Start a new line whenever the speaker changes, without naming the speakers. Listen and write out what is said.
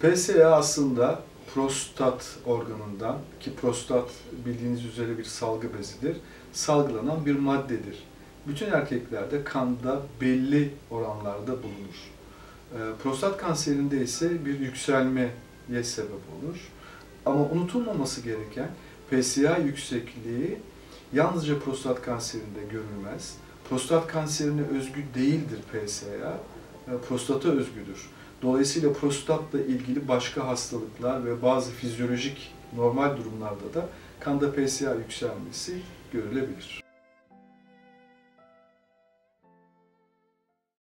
PSA aslında prostat organından, ki prostat bildiğiniz üzere bir salgı bezidir, salgılanan bir maddedir. Bütün erkeklerde kanda belli oranlarda bulunur. Prostat kanserinde ise bir yükselmeye sebep olur. Ama unutulmaması gereken PSA yüksekliği yalnızca prostat kanserinde görülmez. Prostat kanserine özgü değildir PSA, prostata özgüdür. Dolayısıyla prostatla ilgili başka hastalıklar ve bazı fizyolojik normal durumlarda da kanda PSA yükselmesi görülebilir.